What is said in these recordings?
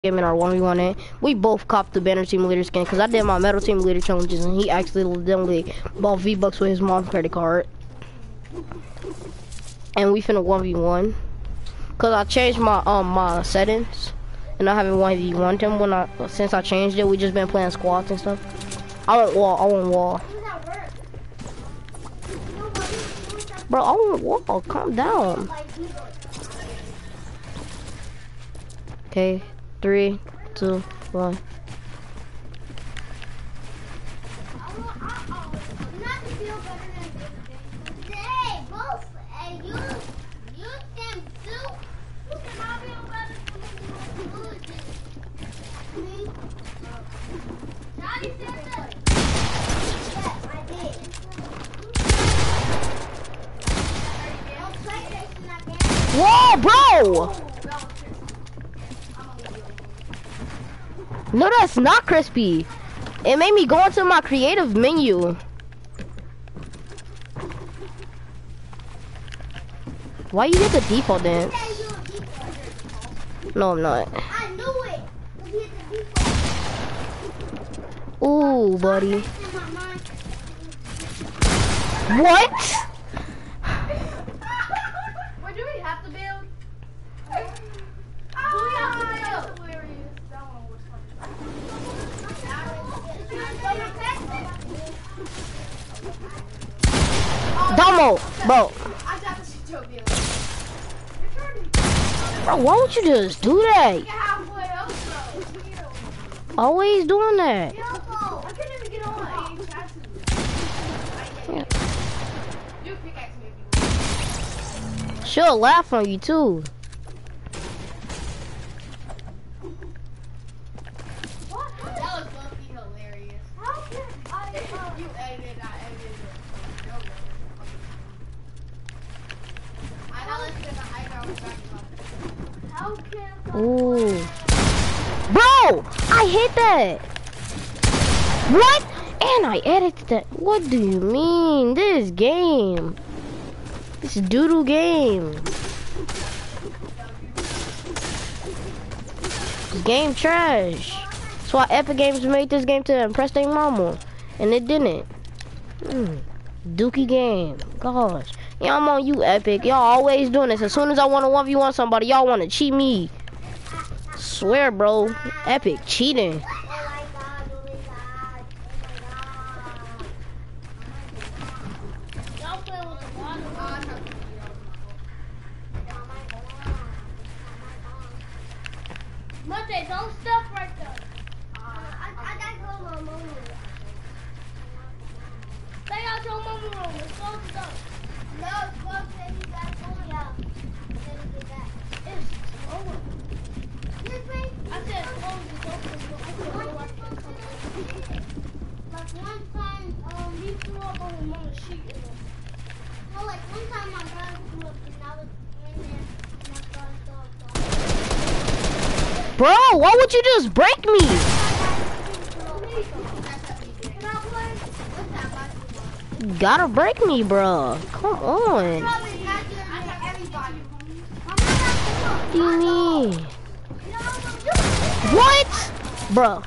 game in our 1v1 in. We both copped the banner team leader skin because I did my metal team leader challenges and he actually legitimately bought V-Bucks with his mom's credit card. And we finna 1v1 because I changed my my settings and I haven't 1v1 him since I changed it. We just been playing squads and stuff. I want wall. Bro, I want wall. Calm down. Okay, 3, 2, 1. Whoa, bro! No, that's not crispy. It made me go into my creative menu. Why you get the default dance? No, I'm not. I knew it. Ooh, buddy. What? Wait, do we have to build? Domo, bro. Bro, why would you just do that? Always doing that. I couldn't even get on. Yeah. She'll laugh on you too. Ooh. Bro, I hit that. What? And I edited that. What do you mean? This game. This doodle game. This game trash. That's why Epic Games made this game to impress their mama. And it didn't. Dookie game. Gosh. Yeah, I'm on you, Epic. Y'all always doing this. As soon as I want to 1v1 somebody, y'all want to cheat me. Swear, bro. Epic cheating. Monday, don't stop right there. I gotta go to my mama room. Stay out your mama room. Let's go to go. No, it's close to you guys going out. Get back. It's over. I said close like one time, he threw up on his mama's sheet. No, like one time my brother threw up and I was in there and I started. Bro, why would you just break me? You gotta break me, bro. Come on. What do you mean? What? Bro.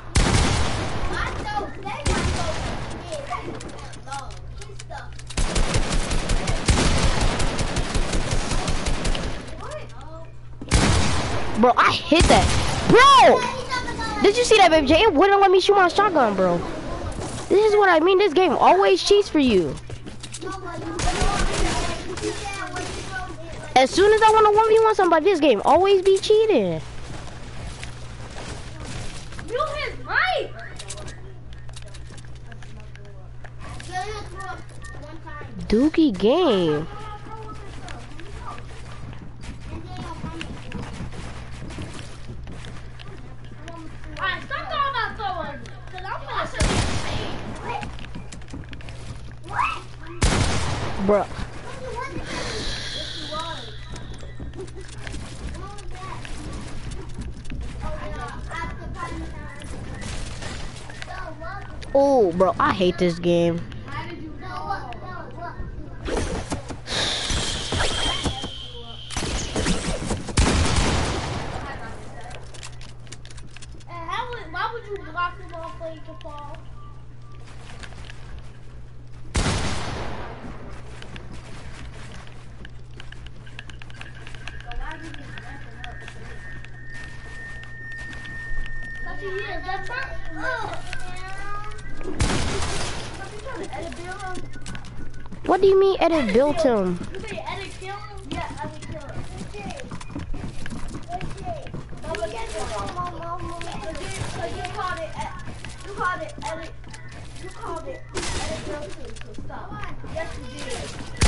Bro, I hit that. Bro! Did you see that, baby J? It wouldn't let me shoot my shotgun, bro. This is what I mean. This game always cheats for you. As soon as I want to 1v1 somebody, this game always be cheating. You hit right. Dookie game. Bruh. Oh, bro, I hate this game. would you block him off so he can fall? What do you mean edit built him? You say edit kill him? Yeah, edit kill him. You called it edit kill too, so stop. Yes, you did.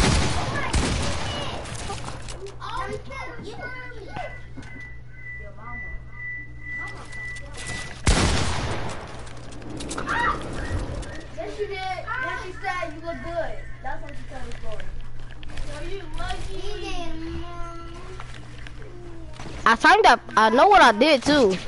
Oh, you your mama. Yes, you did. Yes, she said you look good. That's what she told the story. So you lucky. I signed up. I know what I did too.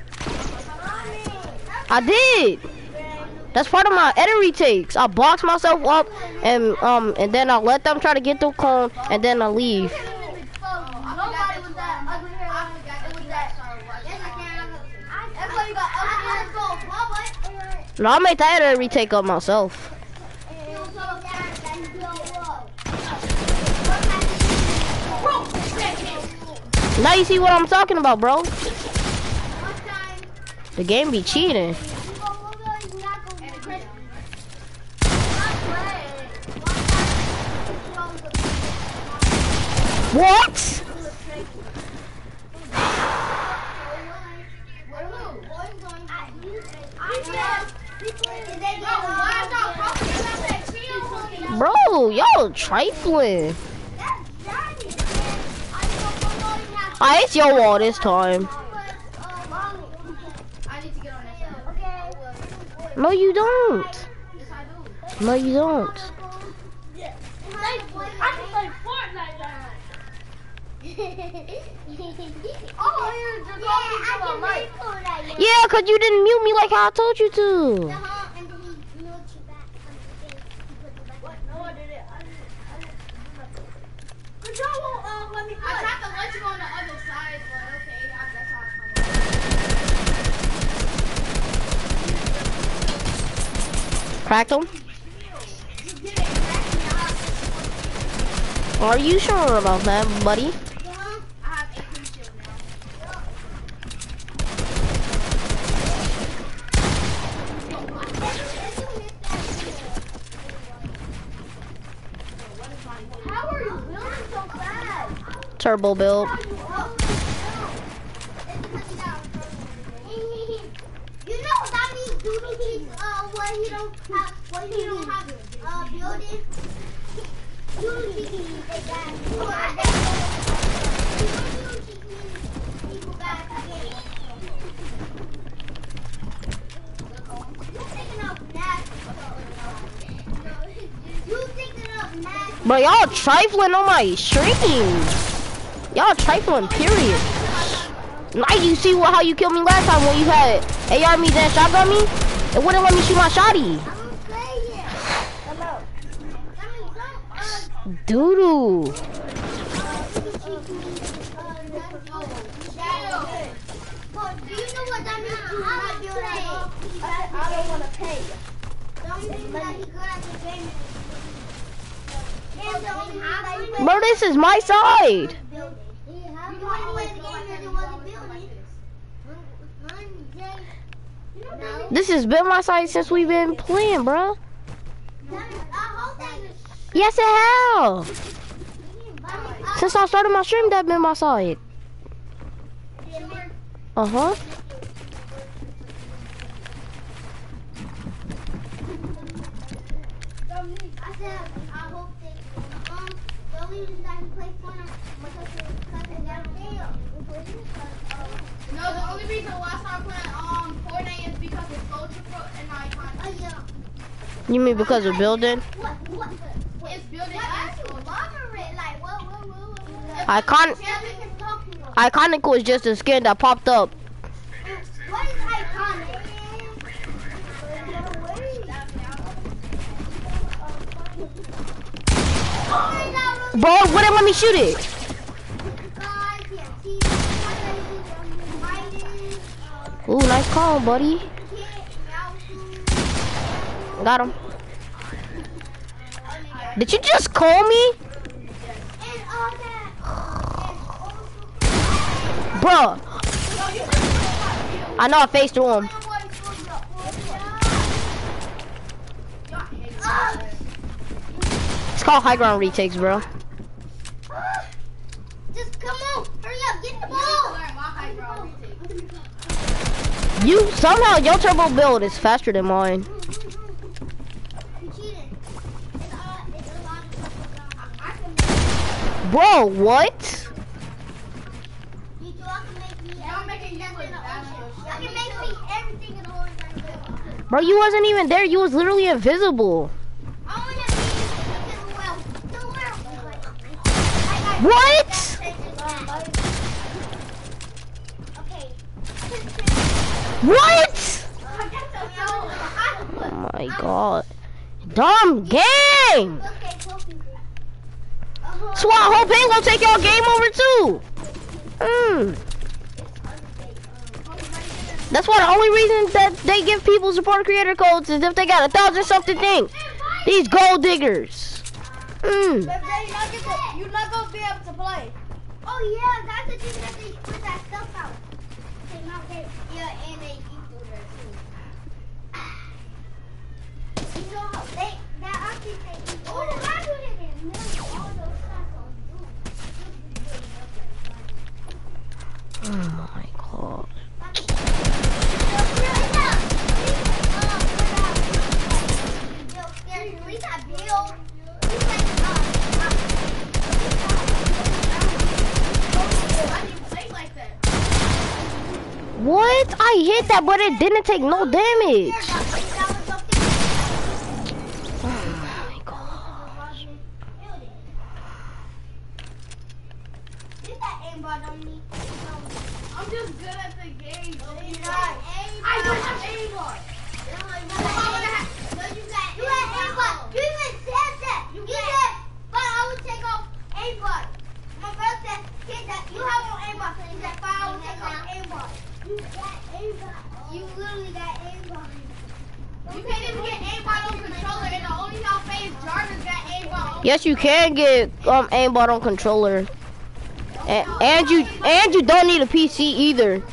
I did. That's part of my edit retakes. I box myself up and then I let them try to get the cone and then I leave. Nobody was that ugly hair. It was that. Everybody got ugly hair. No, I made that edit retake up myself. Now you see what I'm talking about, bro. The game be cheating. What? Bro, y'all trifling. It's your wall this time. No, you don't. No, you don't. I can play Fortnite now. Yeah, cause you didn't mute me like how I told you to. I tried to let you on the other side, but okay, that's how it's Cracked him? Are you sure about that, buddy? I have 18 shield now. How are you building so fast? Turbo build. You know that means Doodle keeps what he don't have building. Doodle keeps like that. People back again. You thinking of nasty. Bro, y'all trifling on my stream. Y'all trifling, period. Now you see how you killed me last time when you had AR me then shotgun me? It wouldn't let me shoot my shotty. Doodoo. Do you know what that means? I don't want to pay. Don't mean that he's good at the game. Bro, this is my side. This has been my side since we've been playing, bro. Yes, it has. Since I started my stream, that's been my side. Uh-huh. No, the only reason why I started playing Fortnite is because it's Soldier Pro and I can't. You mean because of building? It's building and Iconic was just a skin that popped up. What is iconic? Bro, wouldn't let me shoot it. Ooh, nice call, buddy. Got him. Did you just call me? Bruh. I know I faced through him. It's called high ground retakes, bro. Just come on, hurry up, get the ball. You somehow your turbo build is faster than mine. Bro, what? Bro, you wasn't even there. You was literally invisible. What? What? Oh my god. Dumb game. So I hope ain't gonna take y'all game over too. That's why the only reason that they give people support creator codes is if they got 1,000 something things. These gold diggers. You're not gonna be able to play. Oh yeah, that's the thing that they put that stuff out. Yeah, and they eat through there too. You know how they actually say oh, why do they get all those stuff on you? Oh my god. What? I hit that, but it didn't take no damage. Oh my gosh. I'm just good at the game. I don't have aimbot. No, you got aimbot. You even said that. You said, but I would take off aimbot. My brother said, kid, that you have no aimbot. So he said, but I would take off aimbot. You got aimbot. You literally got aimbot. You can't even get aimbot on controller, and the only how phase Jarvis got aimbot. Yes, you can get aimbot on controller. And you don't need a PC either.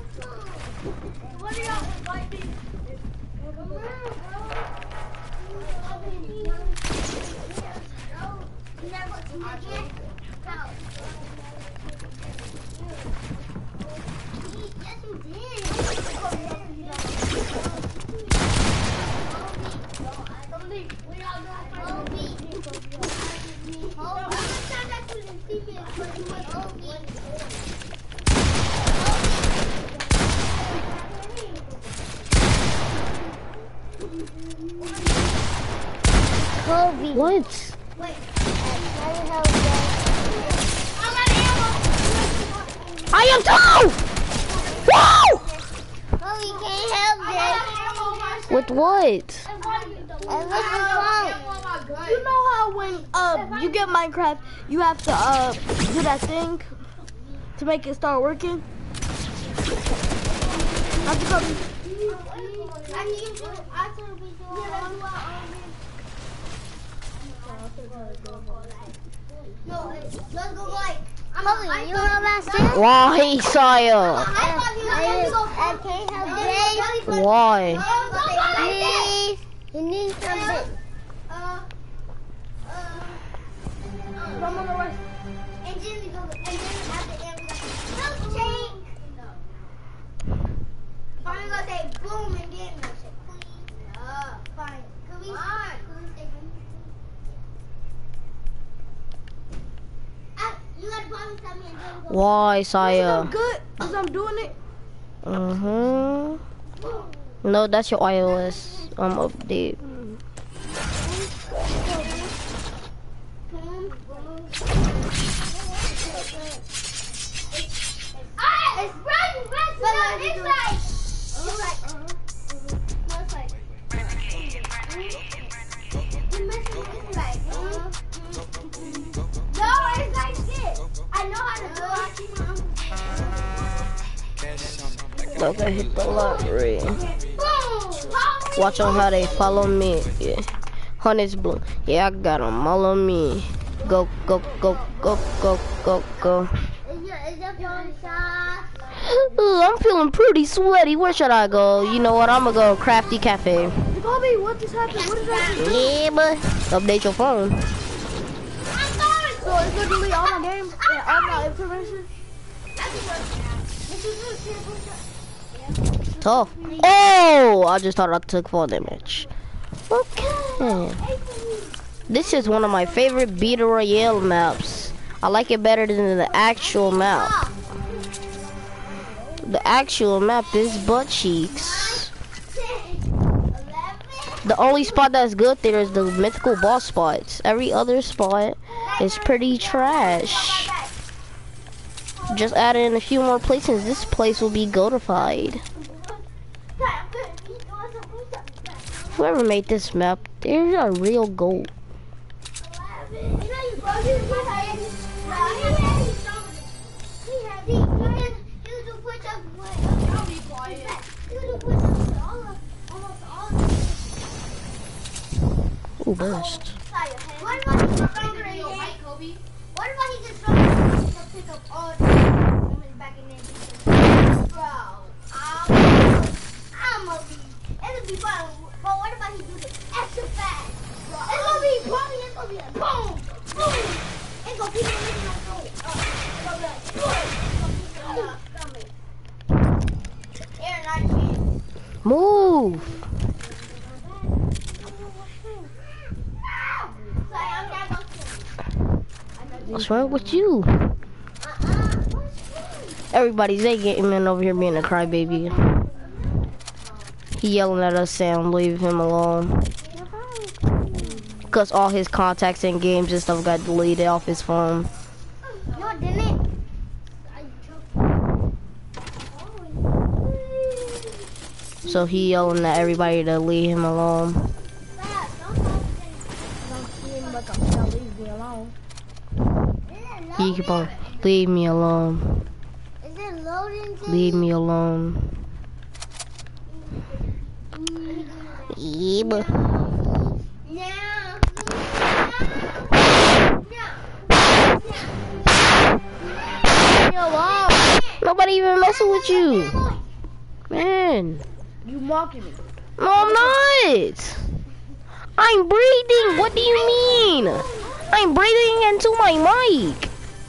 Kobe. What? Wait. I am too! Whoa! Kobe can't help this. With what? You know how when you get Minecraft, you have to do that thing to make it start working? Have to come. No, let's go like. Kobe, you know that shit? Why, Saya? I can't help this. Why? Please, you need something. From on the right. And then we go, and then at the end we go, milkshake. No. I'm gonna say boom and then milkshake, please. Fine. Can we? Fine. You gotta promise me and then we go. Why, Saya? I'm good, because I'm doing it. No, that's your iOS update. It's running back to the inside. It's like, no, it's like, no, it's like this. I know how to do it. Okay, hit the lottery. Watch on how they follow me. Yeah. Honey's blue. Yeah, I got them all on me. Go, go, go, go, go, go, go. Ooh, I'm feeling pretty sweaty. Where should I go? You know what? I'm gonna go Crafty Cafe. Bobby, what just happened? What did I do? Yeah, but update your phone. So it's gonna delete all my games and all my information? Oh. Oh! I just thought I took fall damage. Okay. This is one of my favorite Battle Royale maps. I like it better than the actual map. The actual map is butt cheeks. The only spot that's good there is the mythical boss spots. Every other spot is pretty trash. Just add in a few more places, this place will be goatified. Whoever made this map, they're a real goat. Ooh, burst. What about he just pick up all the women back in there? Bro, I'm gonna be, it'll be fun. But what about he do this extra fast? Bro, it's gonna be bumping, it's gonna be like boom, boom. It's gonna be living on the Move! What's wrong with you? Everybody's getting in over here being a crybaby. He yelling at us saying leave him alone. Because all his contacts and games and stuff got deleted off his phone. No, didn't. So he yelling at everybody to leave him alone. He keep on, leave me alone. Is it loading? Leave me alone. Yeah, but nobody even messing with you. Man. You mocking me. No, I'm not. I'm breathing. What do you mean? I'm breathing into my mic.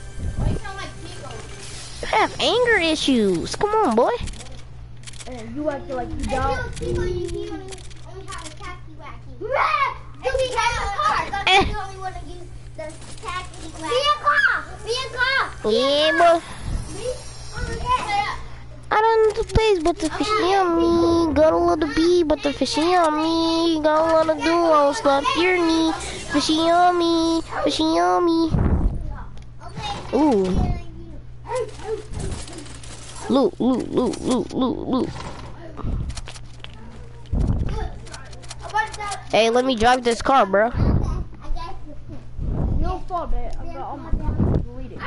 I have anger issues. Come on, boy. And you acting like you don't. Yeah, boy. I don't know the place, but the fishy on me. Got a little bee, but the fishy on me. Got a lot of duos, slap your knee. Fishy on me, fishy on me. Ooh. Loot, loot, loot, loot, loot, loot. Hey, let me drive this car, bro. Your fault, man. I'm not on my phone. Delete it.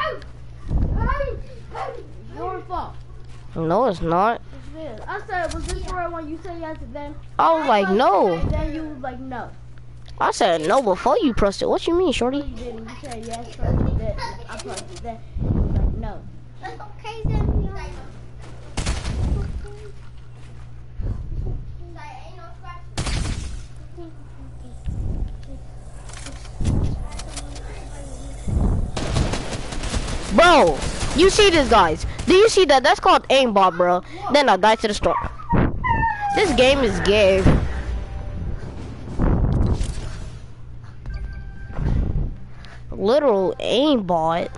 Your fault. No, it's not. Yes, I said, was this the right one? You said yes, and then I was like, no. And then you was like, no. I said no before you pressed it. What you mean, shorty? You didn't. You said yes first, and then I pressed it. Then you was like, no. Okay, then. Bro, you see this, guys? Do you see that? That's called aimbot, bro. Then I died to the storm. This game is gay. Literal aimbot.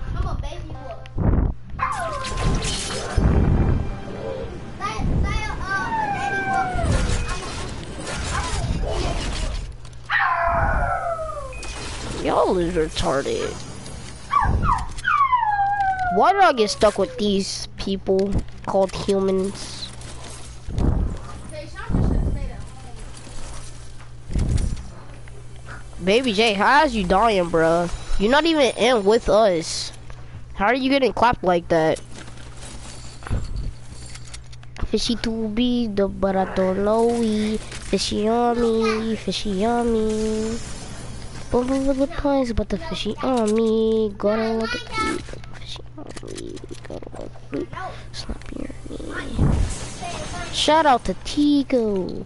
Y'all is retarded. Why did I get stuck with these people called humans? Baby J, how's you dying, bruh? You're not even in with us. How are you getting clapped like that? Fishy to be the, but I don't know we. Fishy on me, fishy on me. Both of the points, but the fishy on me. Gonna look at me, but the fishy on me. Gonna look at me, sloppy on me. Shout out to Tigo.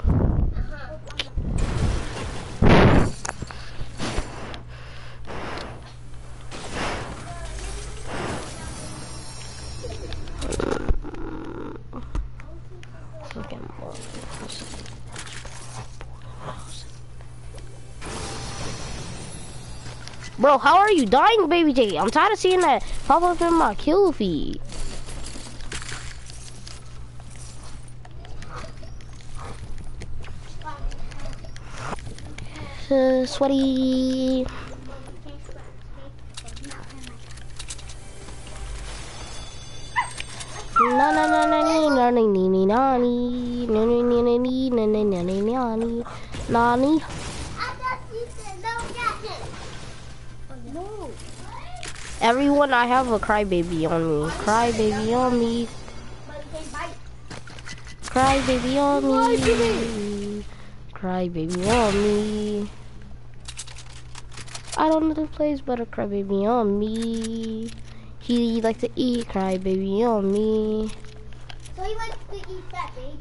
Bro, how are you dying, baby J? I'm tired of seeing that pop up in my kill feed. Sweaty. Na na na na ni na ni ni ni na ni na ni ni ni ni na ni na ni na ni na ni. Everyone, I have a crybaby on me. Crybaby on me. Crybaby on me. Crybaby on me. I don't know the place, but a crybaby on me. He likes to eat crybaby on me. So he likes to eat fat babies.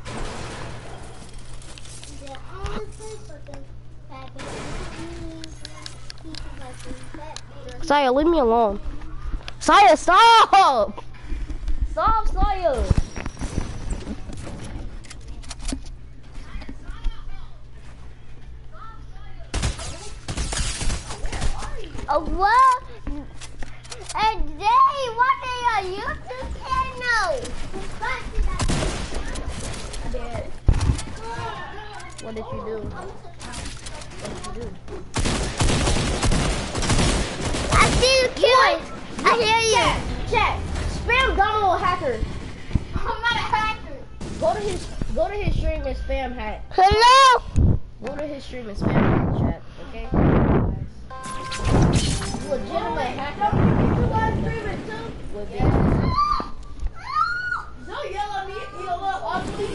The only place but the fat babies. He likes to eat fat babies. Saya, leave me alone. Saya, stop! Stop, Saya! What? And Jay, what are your YouTube channel? What did you do? What did you do? I see you kill. I hear you. Chat. Spam Domo a hacker. I'm not a hacker. Go to his stream and spam hack. Hello? Go to his stream and spam hack, chat. Okay? Legitimate hacker. You guys streaming too? With me. Don't yell at me. You look ugly.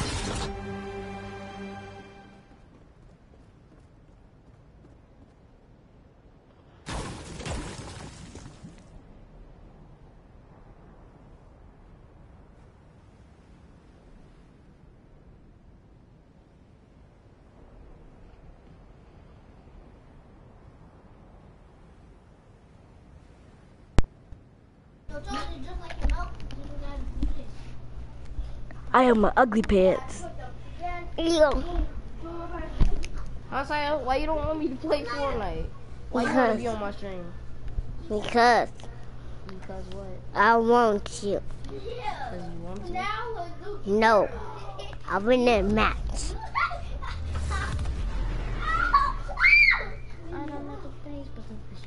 I am my ugly pants. Saya, why you don't want me to play Fortnite? Why you want to be on my stream? Because Because what? I want you. Because you want to? No. I win that match. I don't know the place, but the fishy.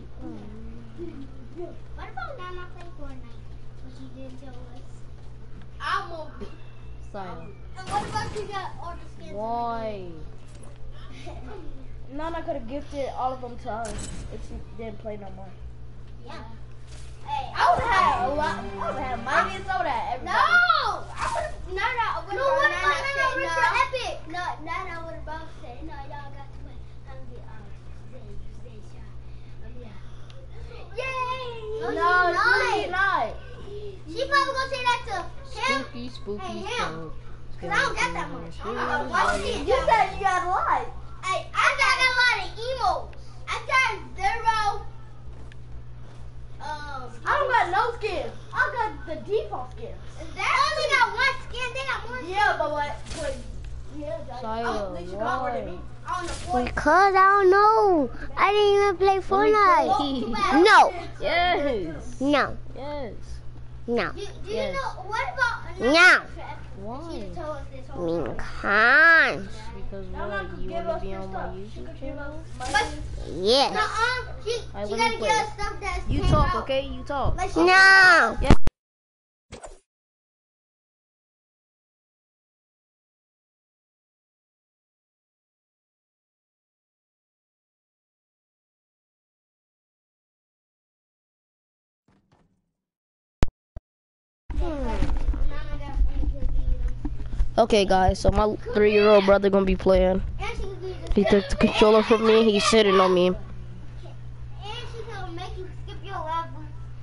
What about Nana playing Fortnite? What she did tell us. I'm a Saya. And what about you got all the skins? Why? Nana could have gifted all of them to us if she didn't play no more. Yeah. Hey, I would have a lot. I would have money and soda. Everybody. No, I would. Nana would. No, what about Nana with your epic? No, Nana would have both said, no, y'all got to win. I'm the stay shot. Yay! No, she's not. She probably gonna say that to him. Spooky, Hey, him. spook. Cause I don't got that much. Watch it. You said you got a lot. Hey, I got a lot of emos. I got 0. I don't got no skins. I got the default skins. They only got one skin. They got more. Yeah, but what? Saya, At least you got more than me. why? On the floor. Because I don't know. I didn't even play Fortnite. No. Yes. No. Yes. No. Do you Yes. know what about No. Why? She told us this whole Because. Because what? You want to be on my YouTube channel? But Yes. she Alright, let me gotta play. get us stuff that's You came talk, out. okay? You talk. Like she- No. Okay, guys, so my 3-year-old brother gonna be playing. And she can do He took the controller from me. He's sitting on me. And she can make you skip your level.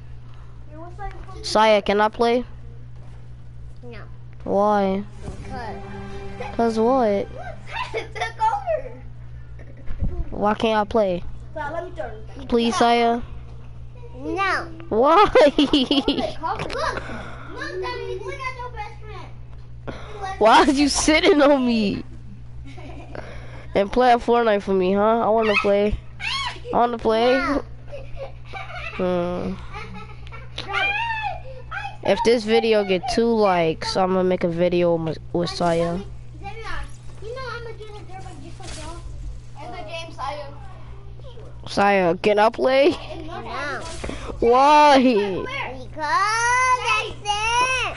Saya, can I play? No. Why? Cause what? It took over. Why can't I play? So let me turn. Please, Saya. No. Why? Look, Daddy, look at your best friend. Why is you sitting on me? And playing Fortnite for me, huh? I wanna play. I wanna play. If this video get 2 likes, I'm gonna make a video with Saya. You know I'm gonna do the dirt bike just like y'all. In the game, Saya. Saya, can I play? No. Why? Because that's it.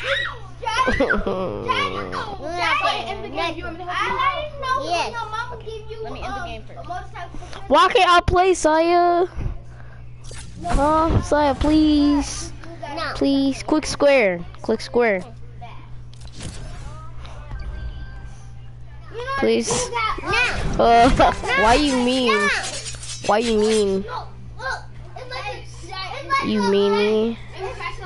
In the game, you want me to help you? Yes. Let me end the game first. Why can't I play, Saya? Huh? Saya, please. No. Please. Click square. Click square. Please. No. Why you mean? Why you mean? No. Look. It's like You mean me? It's like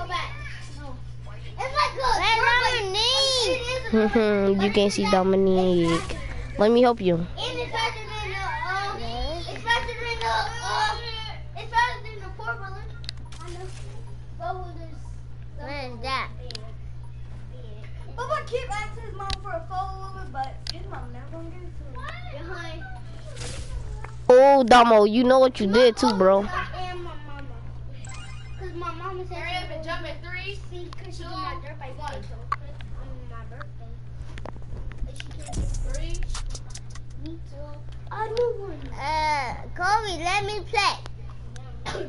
a You can't see Dominique. Let me help you. And it's faster than it's faster than it's faster than the 4-wheeler. I know. 4-wheelers. What is that? Bubba keep asking his mom for a follower, but his mom never gonna give it to him. Behind. Oh, Domo, you know what you did too, bro. And my mama. Cause my mama said. Hurry up and jump at 3, See, cause she did my dirt bike on my birthday. And she can't do 3. me too. A new one. Kobe, let me play. 3.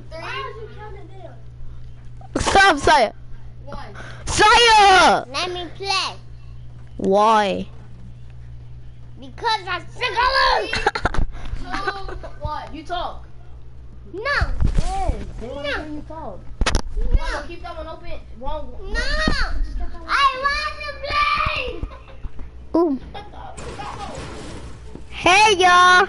Stop, Saya. 1. Saya! Let me play. Why? Because I'm sick of 2, 1. You talk. No. Yes, they wanna hear you talk. Mama, keep that one open. One. No. I want to play. Ooh. Hey, y'all.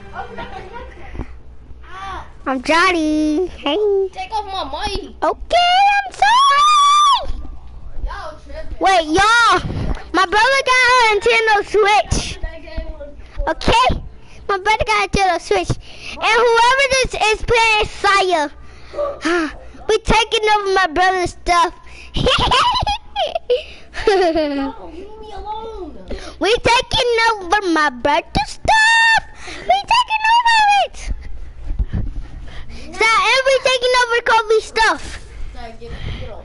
I'm Johnny. Hey. Take off my mic. Okay, I'm sorry. Y'all tripping. Wait, y'all. My brother got a Nintendo Switch. Okay? My brother got a Nintendo Switch. And whoever this is playing Saya, we taking over my brother's stuff. Leave me alone. We taking over my brother's stuff. We taking over it. Stop, and we taking over Kobe's stuff. Sorry, get off.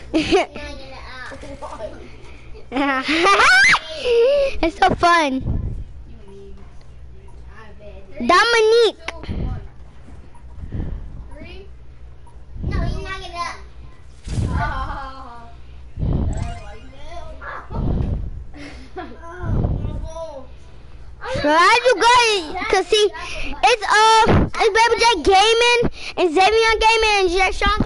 It's so fun. Dominique. 2, 1. 3. No, you're not gonna. How'd you guys? Cause see, it's Baby J Gaming and Xavier Gaming and Jack Sean.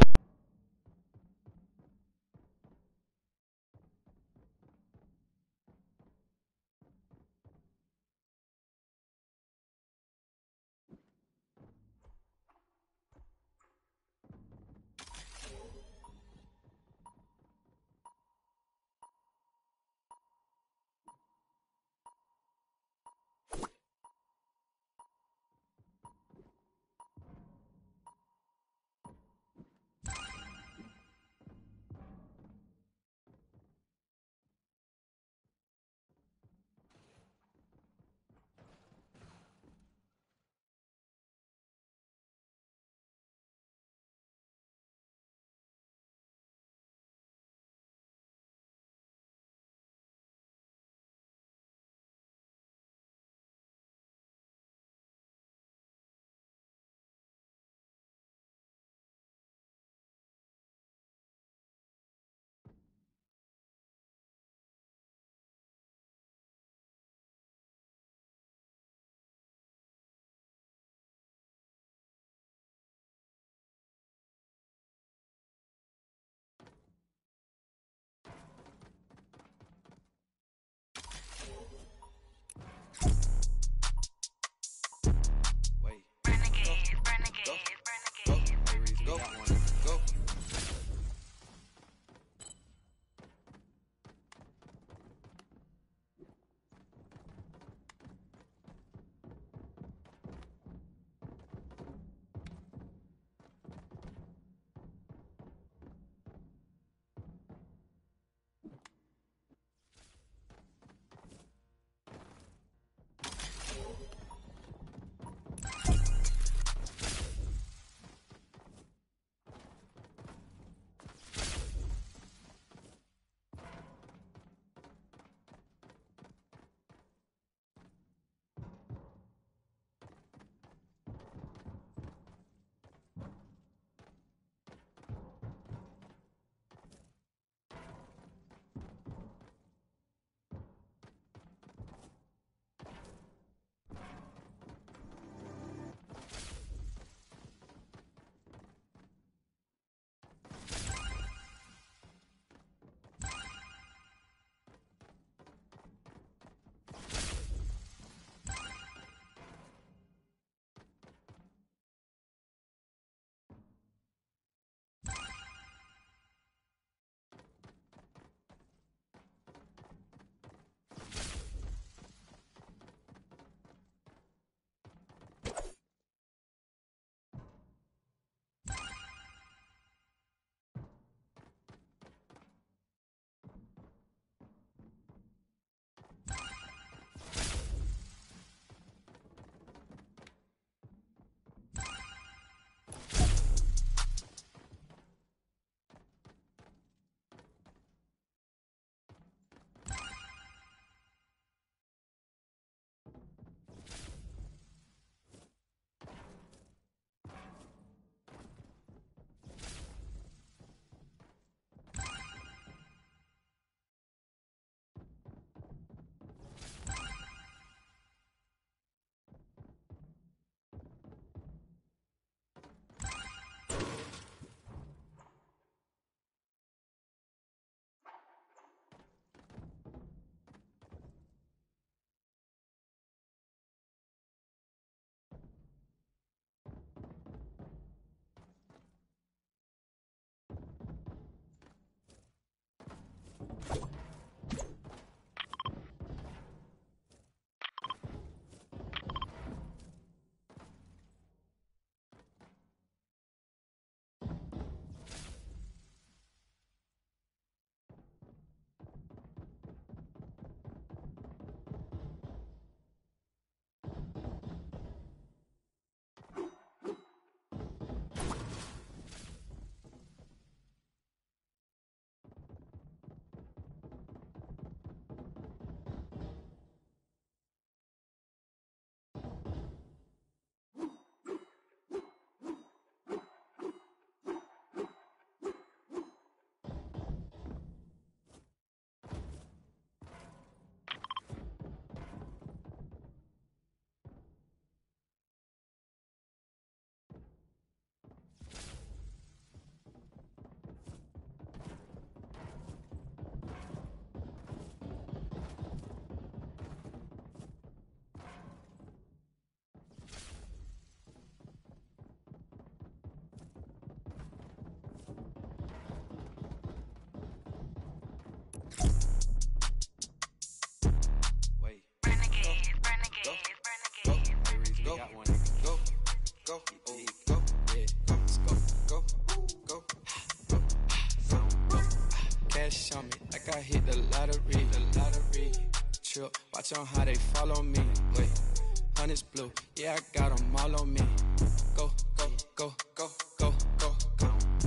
Cash on me, like I hit the lottery. Trip, watch on how they follow me. Wait, honey's blue, yeah, I got them all on me. Go, go, go, go, go, go, go.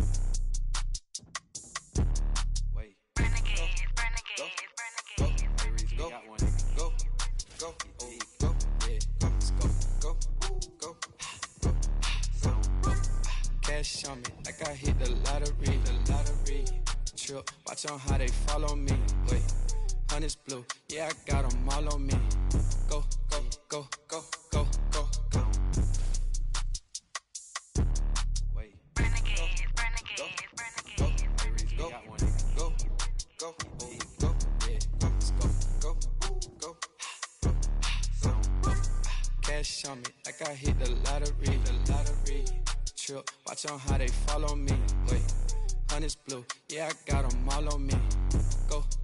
Wait. Renegade. Go, go, go, go, yeah, let's go. Cash on me, like I hit the lottery. Trip, watch on how they follow me. Wait, honey's blue, yeah, I got them all on me. Go, go, go, go, go, go, go. Wait. Renegade. Go, go, yeah, let's go. Cash on me, like I hit the lottery. Trip, watch on how they follow me. Wait, honey's blue, yeah, I got them all on me. Go,